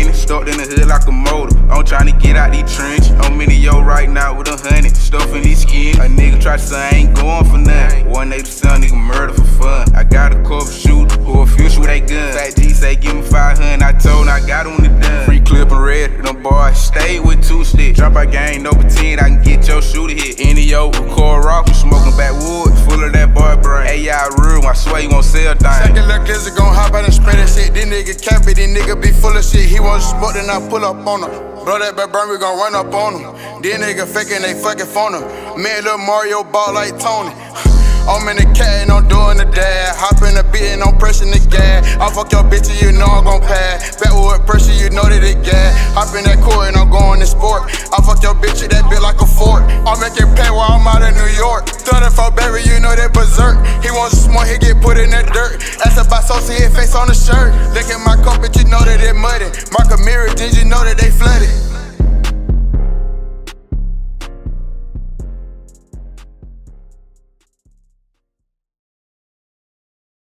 spinning, stuck in the hood like a motor. I'm tryna get out these trenches. I'm in the yo right now with 100, stuffing these skins. A nigga try to say I ain't going for nothing. 187 nigga murder for fun. I got a couple shooters who a few shoot they gun. Fat G say give me 500, I told him I got him when it done. Free clip and red, them boys stay with 2 sticks. Drop out game, no pretend, I can get your shooter hit. Any yo record rock, you smoking backwood, full of that boy brain. Hey y'all real, I swear you won't sell things. Second look is it gon' hop out and spray that shit. This nigga cap it, this nigga be full of shit. He want smoke, then I pull up on him. Blow that back burn, we gon' run up on him. These nigga faking, they fucking phone him. Me and Lil Mario ball like Tony. I'm in the cat and I'm doing the dad. Hop in the beat and I'm pressing the gas. I fuck your bitch and you know I'm gon' pass. Backwood pressure, you know that it gas. Hop in that court and I'm going to sport. I fuck your bitch with that bit like a fort. I'll make it pay while I'm out of New York. 34 baby, you know that berserk. He wants to smoke, he get put in that dirt. Ask about SoSa, his face on the shirt. Look at my carpet, you know that it muddy. Mark a mirror, did you know that they flooded?